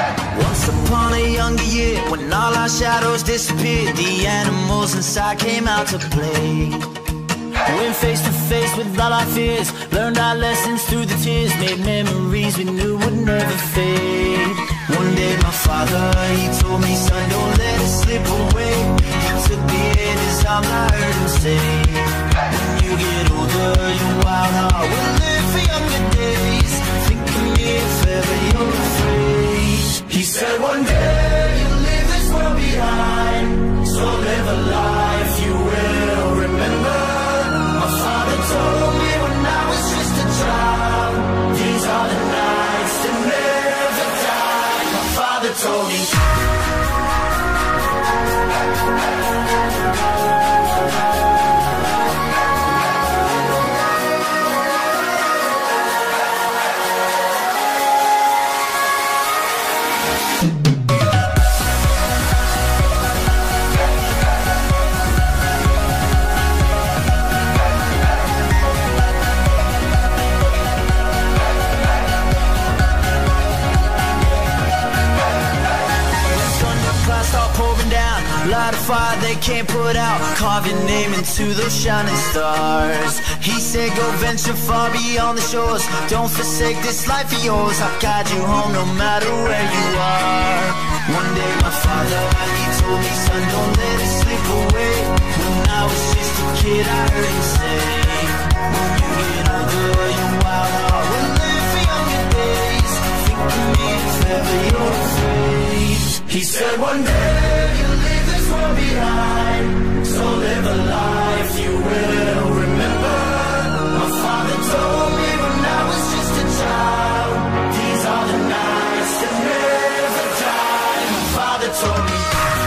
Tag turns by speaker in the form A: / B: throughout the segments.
A: Once upon a younger year, when all our shadows disappeared, the animals inside came out to play. Went face to face with all our fears, learned our lessons through the tears, made memories we knew would never fade. One day my father, he told me, son, don't let it slip away. He took me in his arms, I heard him say, when you get older, your wild heart will live for younger days. Think of me if ever you're afraid. He said one day you'll leave this world behind, so live a life you will remember. My father told me when I was just a child, these are the nights that never die. My father told me. Light a fire they can't put out, carve your name into those shining stars. He said go venture far beyond the shores, don't forsake this life of yours. I'll guide you home no matter where you are. One day my father, he told me, son, don't let it slip away. When I was just a kid I heard him say, when you get older your wild heart will live for younger days. Think of me if ever you're afraid. He said one day you'll leave this world behind, so live a life you will remember. My father told me when I was just a child, these are the nights that never die. My father told me.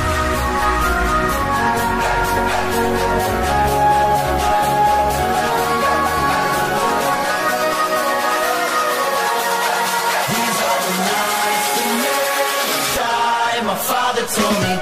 A: These are the nights that never die. My father told me.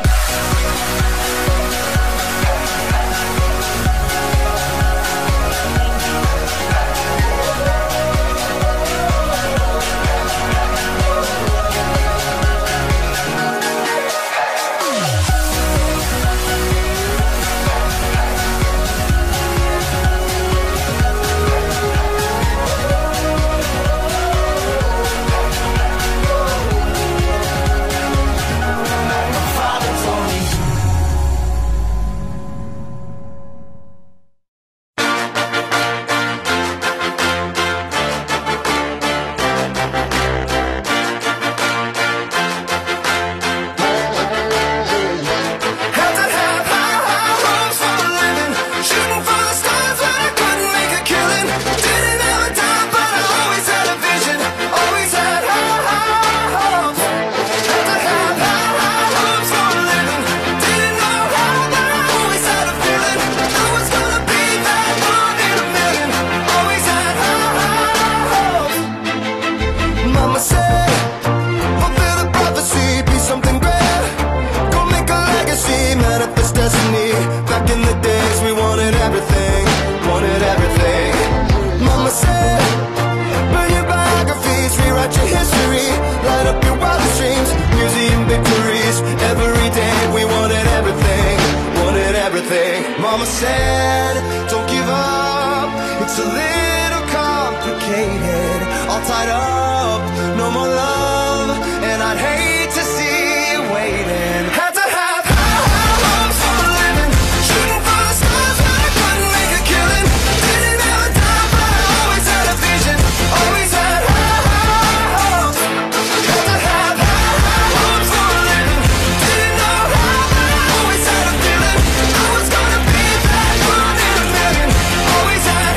A: Mama said, don't give up, it's a little complicated, all tied up, no more love, and I'd hate to see you waiting. Had to have high hopes for a living, shooting for the stars but I couldn't make a killing. Didn't have a dime but I always had a vision, always had high hopes. Had to have high hopes for a living, didn't know how but I always had a feeling I was gonna be that one in a million. Always had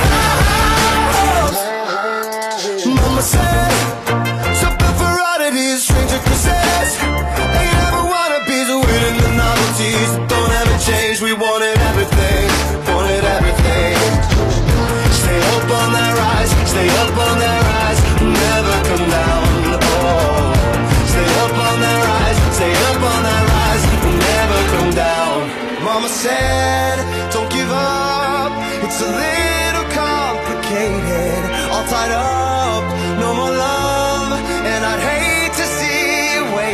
A: high hopes. Mama said, something for oddities, stranger kisses. They never wannabes, winning the novelties that don't ever change. We wanted everything, wanted everything. Stay up on that rise, stay up on that rise, never come down. Oh, stay up on that rise, stay up on that rise, never come down. Mama said, don't give up, it's a little complicated, all tied up, no more love, and I'd hate to see you wait.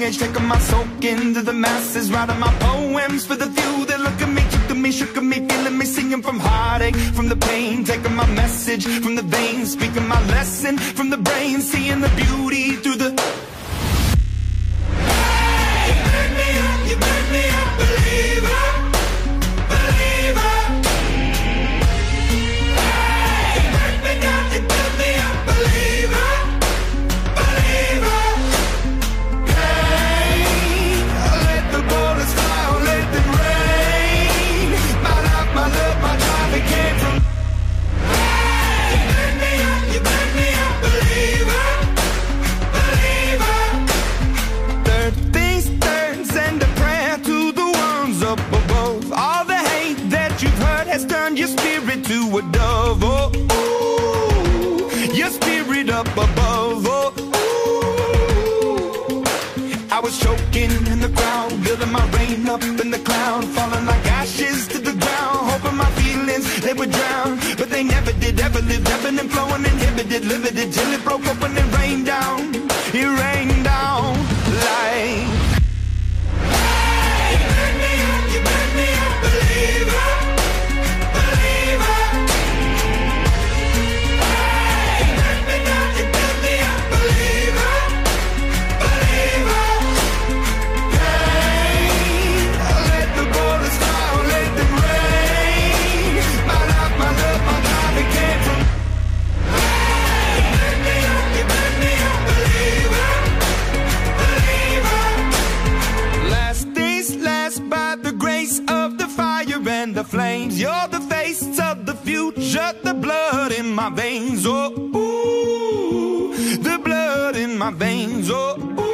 A: voyage, taking my soak into the masses, writing my poems for the few that look at me, took at me, shook at me, feeling me, singing from heartache, from the pain, taking my message from the veins, speaking my lesson from the brain, seeing the beauty through the... Hey, you make me a believer, believer. Hey, you make me down, you make me a believer, believer. Hey, let the bullets fly, let them rain. My life, my love, my drive, it came from... Hey, you make me a believer, believer. Third things third, send a prayer to the ones up above. All the hate that you've heard has turned your spirit to a dove. Oh, ooh, your spirit up above. Oh, ooh. I was choking in the crowd, building my rain up in the cloud, falling like ashes to the ground, hoping my feelings they would drown, but they never did. Ever lived, ebbing and flowing, inhibited, limited, till it broke open and rained down. It rained down like... Hey, you make me a believer, believer. Hey, you make me down, you make me a believer, believer. Hey, let the bullets fly, let them rain. My life, my love, my drive, it came from... Hey, you make me a believer, believer. Last days last by the grace of the fire and the flames. You're the face of the future, the blood in my veins. Oh, ooh, the blood in my veins. Oh,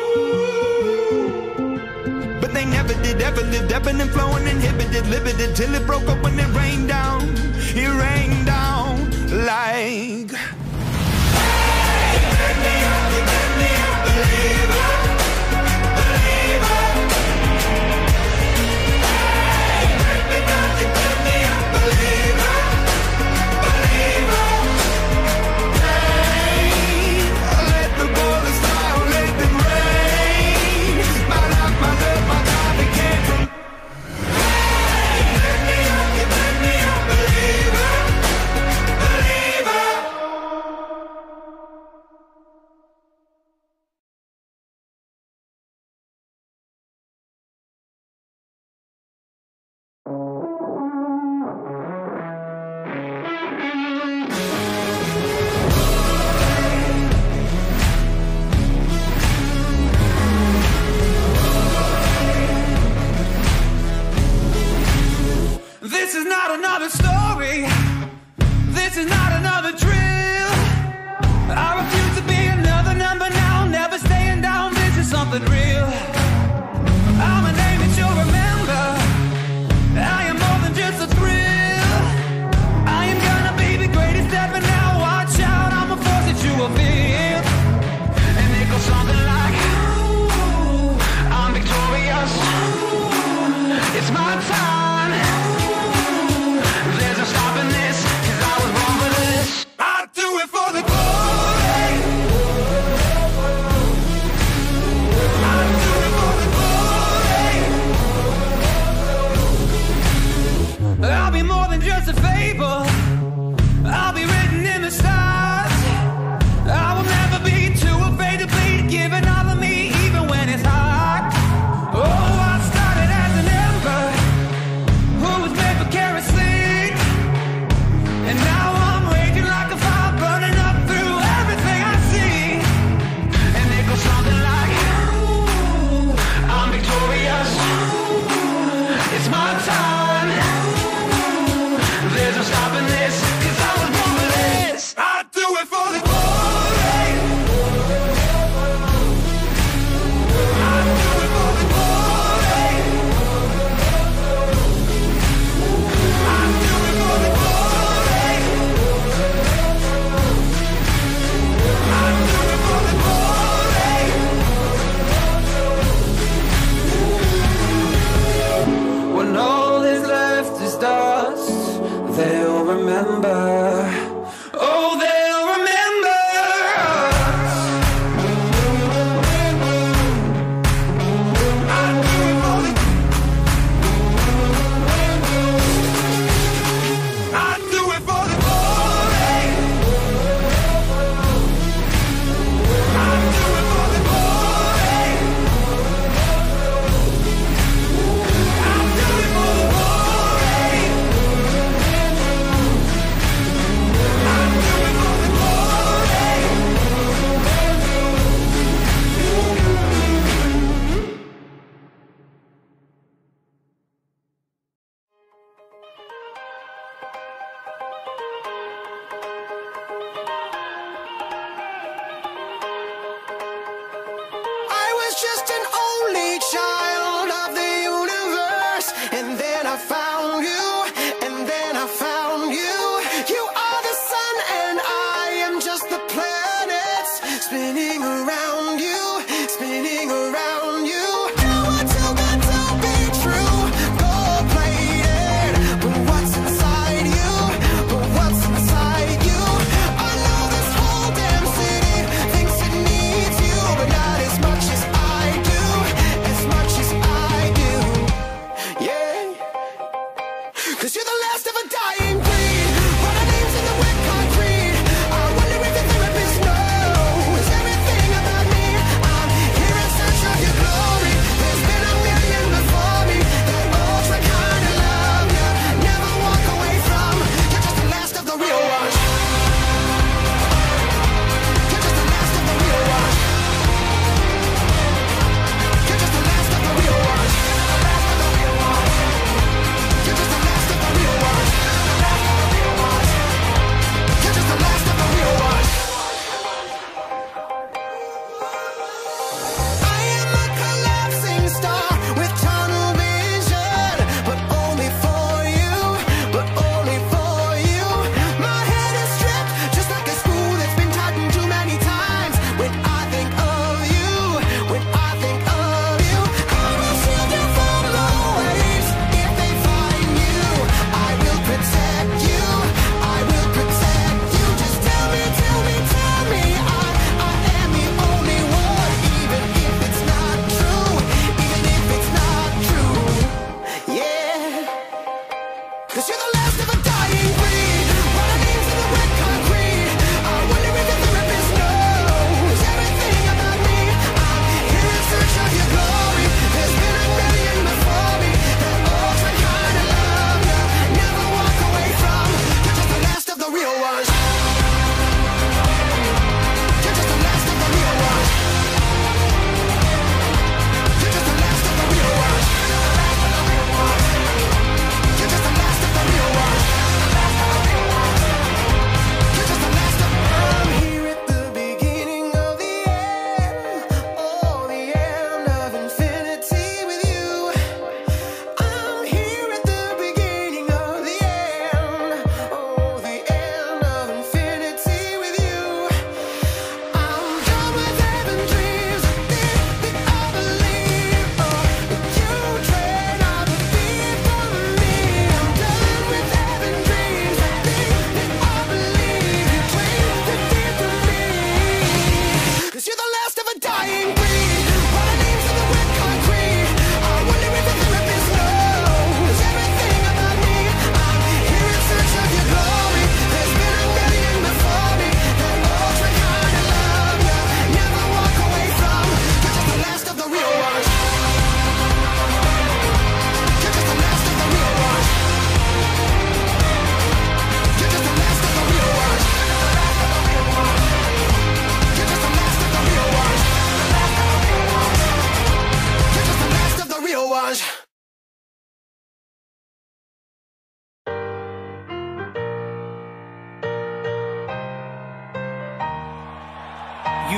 A: ooh. But they never did, ever lived, ebbing and flowing, inhibited, limited, till it broke up when it rained down. It rained down like... Hey, you make me a believer.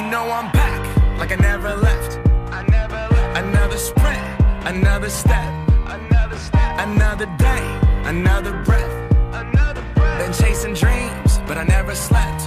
B: know I'm back, like I never left. Another sprint, another step, another day, another breath. Been chasing dreams, but I never slept.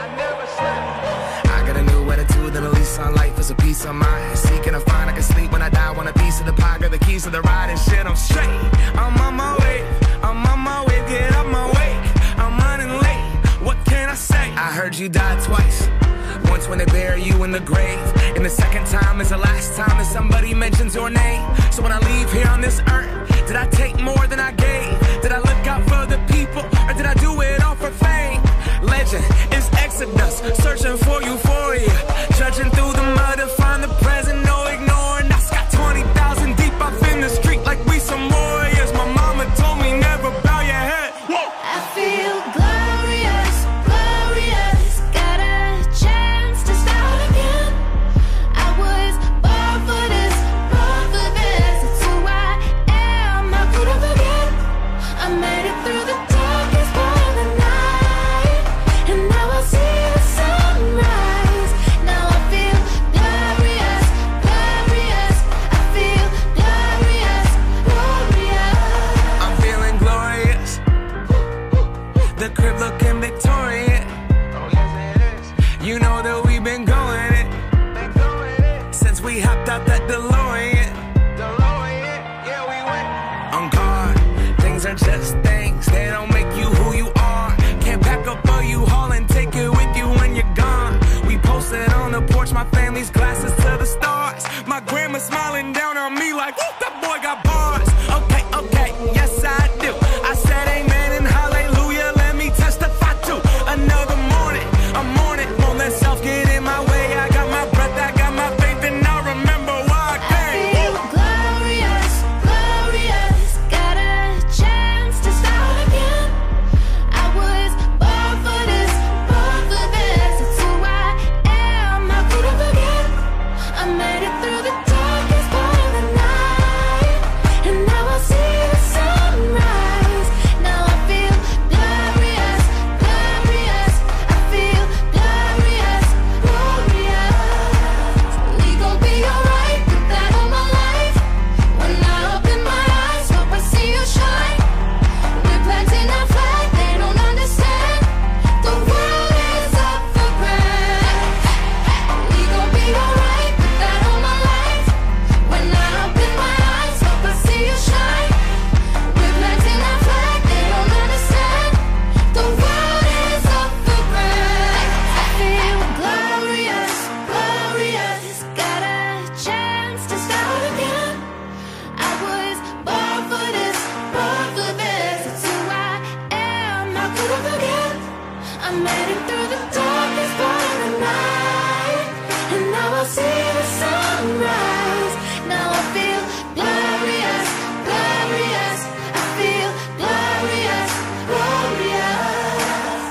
B: I got a new attitude and a lease on life is a peace of mind. Seeking to find I can sleep when I die. Want a piece of the pie, got the keys to the ride and shit. I'm straight. I'm on my way. Get up my way. I'm running late. What can I say? I heard you died twice. Once when they bury you in the grave, and the second time is the last time that somebody mentions your name. So when I leave here on this earth, did I take more than I gave? Did I look out for the people, or did I do it all for fame? Legend is Exodus, searching for euphoria, trudging through the mud to find the present, no ignoring. I got 20,000 deep off in the street like we some warriors. My mama told me never bow your head. Whoa.
C: I feel glorious, glorious. Got a chance to start again. I was born for this, born for this. It's who I am, how could I forget? I made it through the darkest part of the night, and now I see the sunrise. Now I feel glorious, glorious. I feel glorious, glorious.
B: I'm feeling glorious. The crib looking Victorian. Oh yes it is. You know that we've been going it since we hopped out that DeLorean. Yeah, we went on guard. Things are just things, they don't make you who you are. Can't pack up a U-Haul and take it with you when you're gone. We posted on the porch, my family's glasses to the stars. My grandma smiling down on me like, whoop, that boy got bars. Okay, yes I do. I said amen and hallelujah, let me testify to another morning. I'm on it, won't let self get in my way. I got my breath, I got my faith, and I remember why I
C: I
B: came.
C: feel glorious, glorious. Got a chance to start again. I was born for this, born for this. It's who I am, how could I forget? I made it through the darkest part of the night, and now I see the sunrise. Now I feel glorious, glorious. I feel glorious, glorious. We gon' be alright, put that on my life. When I open my eyes, hope I see you shine. We're planting our flag, they don't understand. The world is up for grabs. We gon' be alright, put that on my life. When I open my eyes, hope I see you shine. We're planting our flag, they don't understand. The world is up for grabs. I feel glorious, glorious. Got a chance to start again. I was born for this, born for this. It's who I am, how could I forget? I made it through the darkest part of the night, and now I see the sunrise. Now I feel glorious, glorious. I feel glorious, glorious.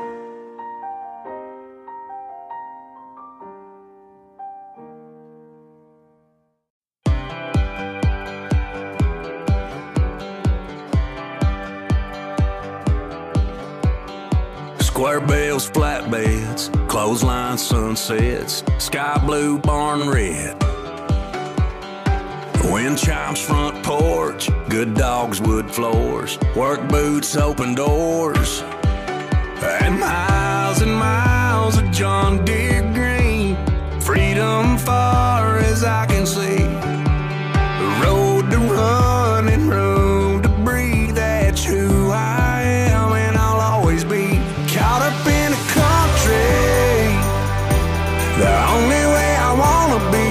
D: Square bills, flatbeds, clothesline sunsets, sky blue, barn red. Wind chimes, front porch, good dogs, wood floors, work boots, open doors, and miles of John Deere green. Freedom far as I can see. Road to run and room to breathe. That's who I am and I'll always be. Caught up in a country, the only way I wanna be.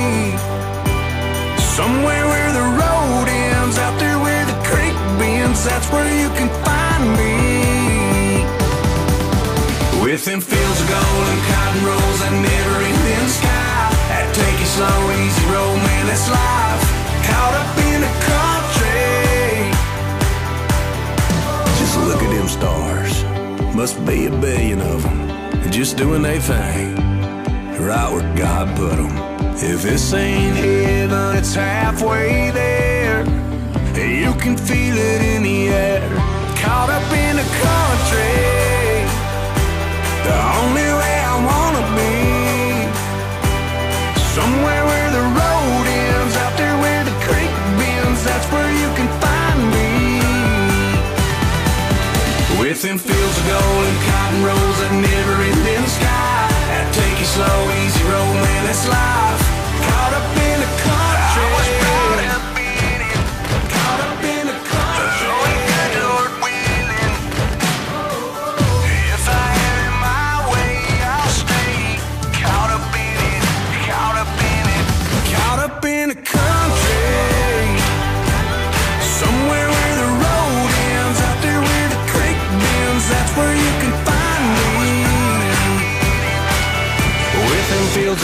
D: Somewhere where the road ends, out there where the creek bends. That's where you can find me. Within fields of gold and cotton rolls, that never-ending sky. That take it slow, easy road, man, that's life. Caught up in the country. Just look at them stars. Must be a billion of them, just doing their thing, right where God put them. If this ain't heaven, it's halfway there. You can feel it in the air. Caught up in the country, the only way I wanna be.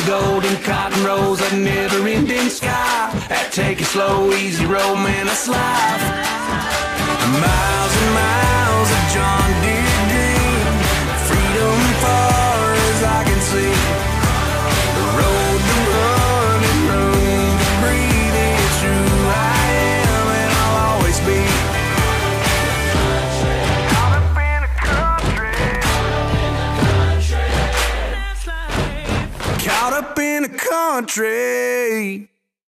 D: golden cotton rolls, a never-ending sky. That take it slow, easy road, man, that's life. Miles and miles of John Deere dream, freedom far as I can see. The road to run and room to breathe, it's who I am and I'll always be. Caught up in a country, caught up in a country.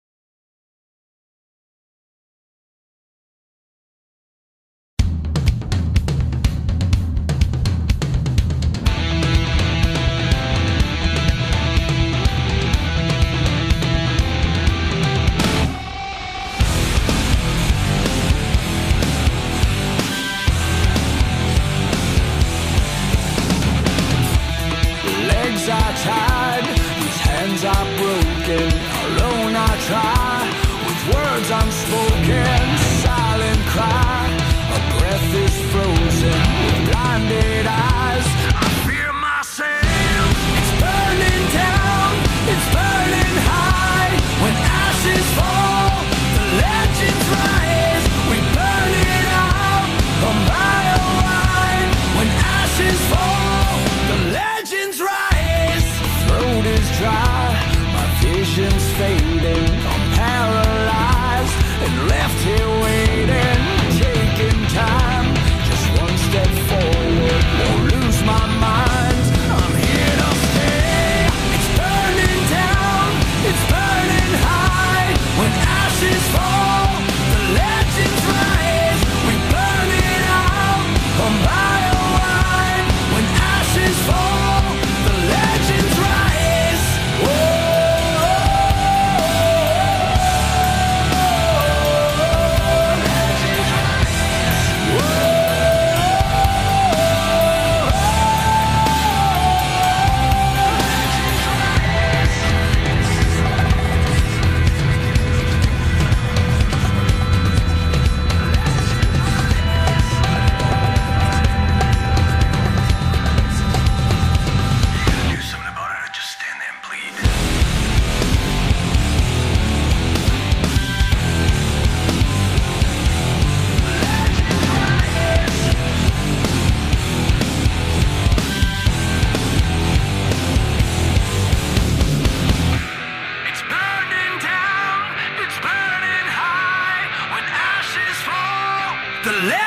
B: Legs are tied, these hands are broken. Alone I try, with words unspoken. Silent cry, a breath is frozen. With blinded eyes, I fear myself. It's burning down, it's burning high. When ashes fall, the legends rise. We burn it out, a mile wide. When ashes fall, the legends rise. Throat is dry, my vision's fading. I'm paralyzed and left here waiting, taking time. Just one step forward, won't lose my mind. I'm here to stay. It's burning down, it's burning high. When ashes fall, the legends rise. We burn it out, a mile wide. When ashes fall, the legends rise. Whoa.
D: Do something about it or just stand there and bleed. It's burning down, it's burning high. When ashes fall, the